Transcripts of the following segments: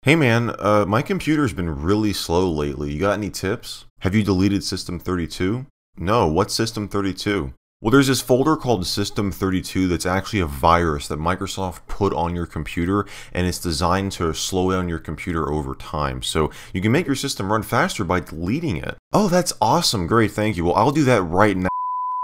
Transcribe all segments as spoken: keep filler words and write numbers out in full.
Hey man, uh, my computer's been really slow lately. You got any tips? Have you deleted system thirty-two? No, what's system thirty-two? Well, there's this folder called system thirty-two that's actually a virus that Microsoft put on your computer, and it's designed to slow down your computer over time. So you can make your system run faster by deleting it. Oh, that's awesome. Great, thank you. Well, I'll do that right now.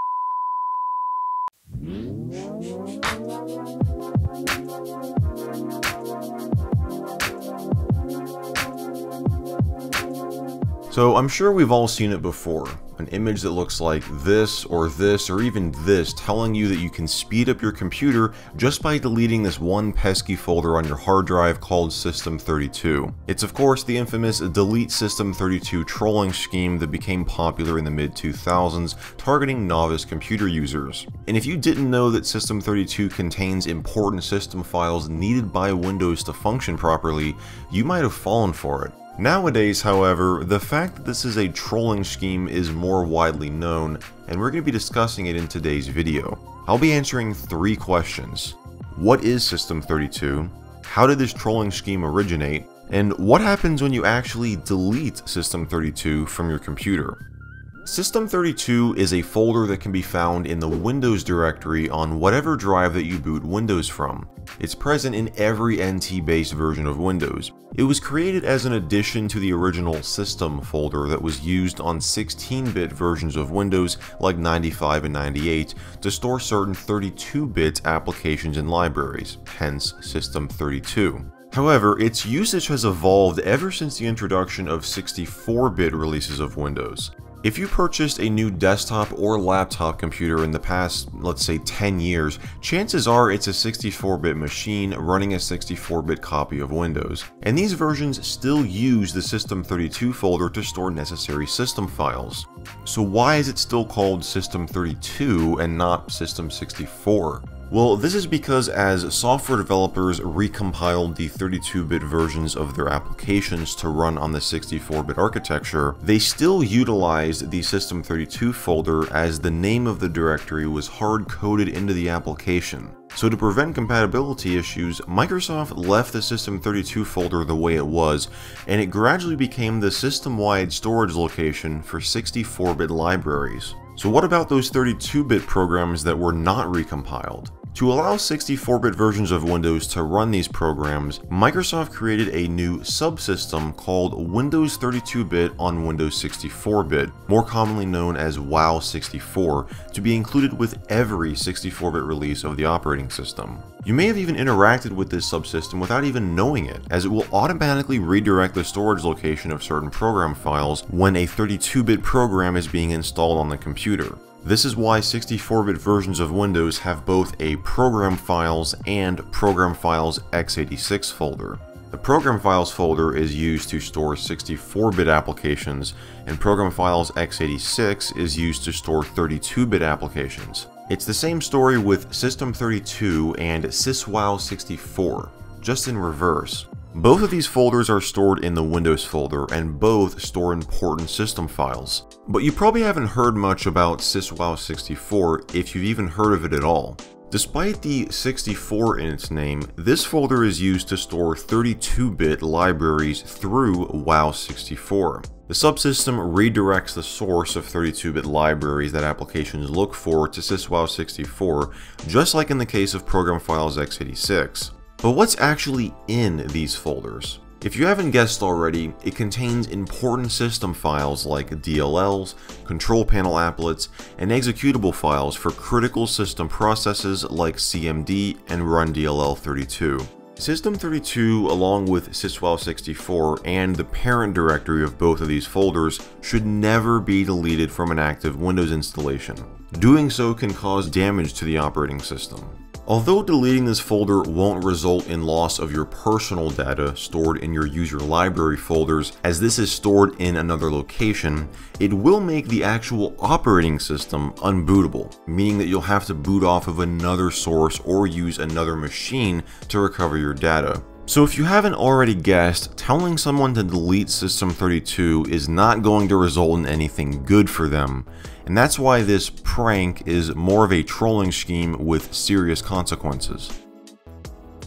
So I'm sure we've all seen it before, an image that looks like this or this or even this telling you that you can speed up your computer just by deleting this one pesky folder on your hard drive called system thirty-two. It's of course the infamous delete system thirty-two trolling scheme that became popular in the mid two thousands, targeting novice computer users. And if you didn't know that system thirty-two contains important system files needed by Windows to function properly, you might have fallen for it. Nowadays, however, the fact that this is a trolling scheme is more widely known, and we're going to be discussing it in today's video. I'll be answering three questions. What is system thirty-two? How did this trolling scheme originate? And what happens when you actually delete system thirty-two from your computer? system thirty-two is a folder that can be found in the Windows directory on whatever drive that you boot Windows from. It's present in every N T-based version of Windows. It was created as an addition to the original system folder that was used on sixteen bit versions of Windows like ninety-five and ninety-eight to store certain thirty-two bit applications and libraries, hence system thirty-two. However, its usage has evolved ever since the introduction of sixty-four bit releases of Windows. If you purchased a new desktop or laptop computer in the past, let's say ten years, chances are it's a sixty-four bit machine running a sixty-four bit copy of Windows. And these versions still use the system thirty-two folder to store necessary system files. So why is it still called system thirty-two and not system sixty-four? Well, this is because as software developers recompiled the thirty-two bit versions of their applications to run on the sixty-four bit architecture, they still utilized the system thirty-two folder as the name of the directory was hard-coded into the application. So to prevent compatibility issues, Microsoft left the system thirty-two folder the way it was, and it gradually became the system-wide storage location for sixty-four bit libraries. So what about those thirty-two bit programs that were not recompiled? To allow sixty-four bit versions of Windows to run these programs, Microsoft created a new subsystem called Windows thirty-two bit on Windows sixty-four bit, more commonly known as WoW sixty-four, to be included with every sixty-four bit release of the operating system. You may have even interacted with this subsystem without even knowing it, as it will automatically redirect the storage location of certain program files when a thirty-two bit program is being installed on the computer. This is why sixty-four bit versions of Windows have both a Program Files and Program Files x eighty-six folder. The Program Files folder is used to store sixty-four bit applications, and Program Files x eighty-six is used to store thirty-two bit applications. It's the same story with system thirty-two and syswow sixty-four, just in reverse. Both of these folders are stored in the Windows folder, and both store important system files. But you probably haven't heard much about syswow sixty-four if you've even heard of it at all. Despite the sixty-four in its name, this folder is used to store thirty-two bit libraries through WoW sixty-four. The subsystem redirects the source of thirty-two bit libraries that applications look for to syswow sixty-four, just like in the case of Program Files x eighty-six. But what's actually in these folders? If you haven't guessed already, it contains important system files like D L Ls, control panel applets, and executable files for critical system processes like C M D and run D L L thirty-two. system thirty-two, along with syswow sixty-four and the parent directory of both of these folders, should never be deleted from an active Windows installation. Doing so can cause damage to the operating system. Although deleting this folder won't result in loss of your personal data stored in your user library folders, as this is stored in another location, it will make the actual operating system unbootable, meaning that you'll have to boot off of another source or use another machine to recover your data. So if you haven't already guessed, telling someone to delete system thirty-two is not going to result in anything good for them, and that's why this prank is more of a trolling scheme with serious consequences.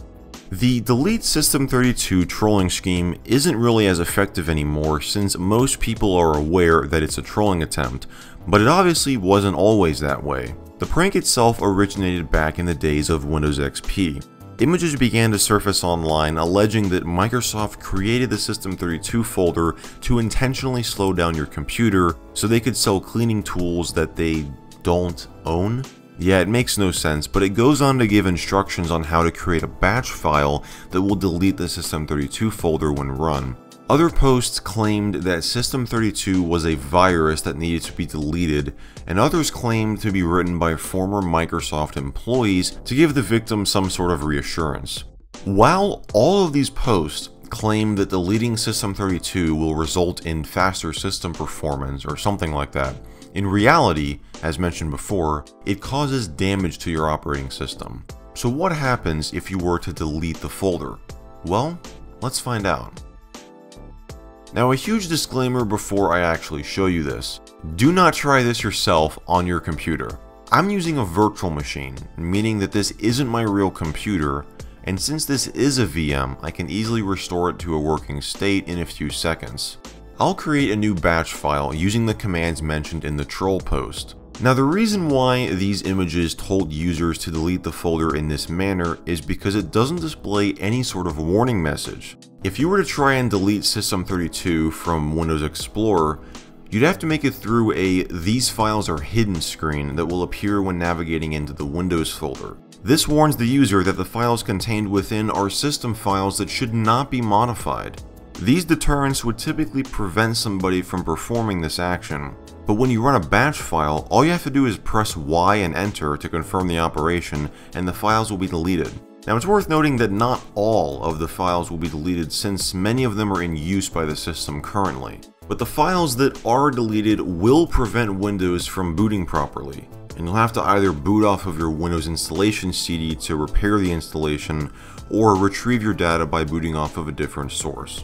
The delete system thirty-two trolling scheme isn't really as effective anymore since most people are aware that it's a trolling attempt, but it obviously wasn't always that way. The prank itself originated back in the days of Windows X P. Images began to surface online alleging that Microsoft created the system thirty-two folder to intentionally slow down your computer so they could sell cleaning tools that they don't own. Yeah, it makes no sense, but it goes on to give instructions on how to create a batch file that will delete the system thirty-two folder when run. Other posts claimed that system thirty-two was a virus that needed to be deleted, and others claimed to be written by former Microsoft employees to give the victim some sort of reassurance. While all of these posts claim that deleting system thirty-two will result in faster system performance or something like that, in reality, as mentioned before, it causes damage to your operating system. So what happens if you were to delete the folder? Well, let's find out. Now, a huge disclaimer before I actually show you this. Do not try this yourself on your computer. I'm using a virtual machine, meaning that this isn't my real computer, and since this is a V M, I can easily restore it to a working state in a few seconds. I'll create a new batch file using the commands mentioned in the troll post. Now, the reason why these images told users to delete the folder in this manner is because it doesn't display any sort of warning message. If you were to try and delete system thirty-two from Windows Explorer, you'd have to make it through a "These files are hidden" screen that will appear when navigating into the Windows folder. This warns the user that the files contained within are system files that should not be modified. These deterrents would typically prevent somebody from performing this action, but when you run a batch file, all you have to do is press Y and enter to confirm the operation, and the files will be deleted. Now, it's worth noting that not all of the files will be deleted since many of them are in use by the system currently. But the files that are deleted will prevent Windows from booting properly, and you'll have to either boot off of your Windows installation C D to repair the installation, or retrieve your data by booting off of a different source.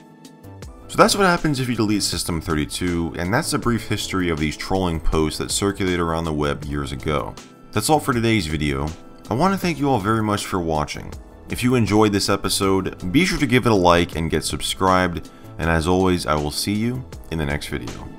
So that's what happens if you delete system thirty-two, and that's a brief history of these trolling posts that circulated around the web years ago. That's all for today's video. I want to thank you all very much for watching. If you enjoyed this episode, be sure to give it a like and get subscribed, and as always, I will see you in the next video.